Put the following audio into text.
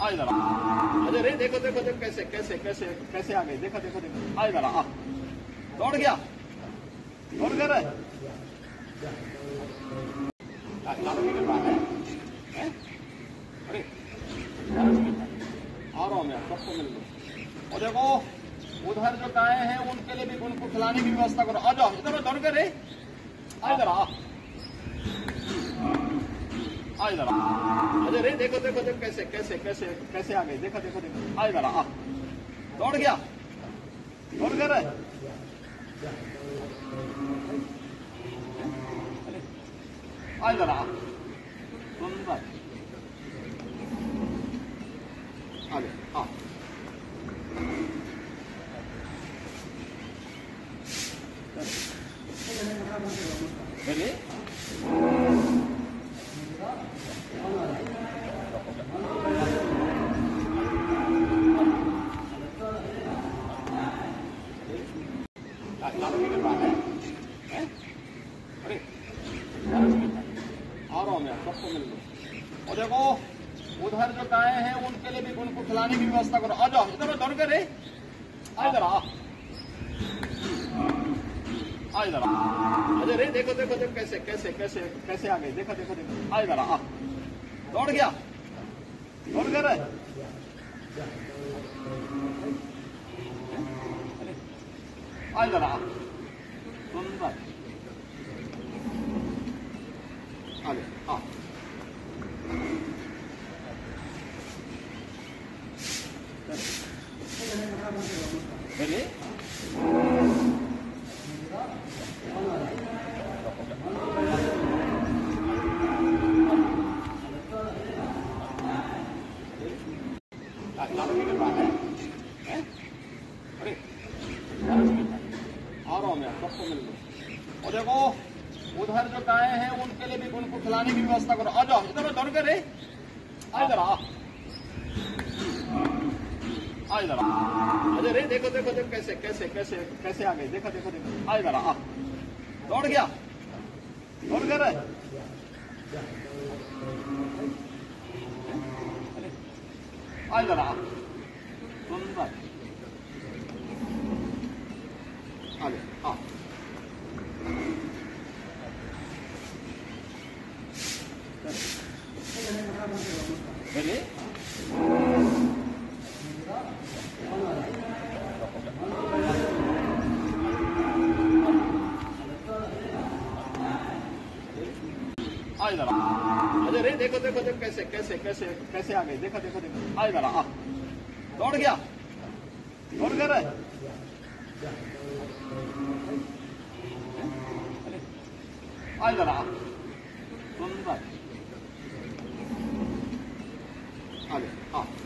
आ इधर आ। अजय रे देखो देखो देखो कैसे कैसे कैसे कैसे आ गई, देखो देखो देखो, आ इधर आ। दौड़ गया, दौड़ कर रहे अरे आ रहा हूँ मैं, सबको मिल लो। और देखो उधर जो गाय हैं उनके लिए भी उनको खिलाने की व्यवस्था करो। आ जाओ इधर, दौड़ कर रे, आ इधर आ, आ इधर आ। अजय रे देखो देखो देखो कैसे कैसे कैसे कैसे आ गई, देखो देखो देखो, आ इधर आ। दौड़ गया, दौड़ कर रहे आ इधर आ। सुंदर आ गया, आ चलिए अरे आ रहा हूँ मैं, सबको मिल लो। और देखो उधर जो गाय हैं उनके लिए भी उनको खिलाने की व्यवस्था करो। आ जाओ इधर, दौड़ कर रे, आ इधर आ, आ इधर आ। अजय रे देखो देखो देखो कैसे कैसे कैसे कैसे आ गई, देखो देखो देखो, आ इधर आ। दौड़ गया, दौड़ कर रहे आ इधर आ। सुंदर आ गया, आ चलिए अरे आ रहा हूँ मैं, सबको मिल लो। और देखो उधर जो गाय हैं उनके लिए भी उनको खिलाने की व्यवस्था करो। आ जाओ इधर, दौड़ कर रे, आ इधर आ, आ इधर आ। अजय रे देखो देखो देखो कैसे कैसे कैसे कैसे आ गई, देखो देखो देखो, आ इधर आ। दौड़ गया, दौड़ कर रहे आ इधर आ। सुंदर आ गया, आ चलिए आ इधर आ। अजय रे देखो देखो देखो कैसे कैसे कैसे कैसे आ गई, देखो देखो देखो, आ इधर आ। दौड़ गया, दौड़ कर रहे आ इधर आ। सुंदर आ गया, आ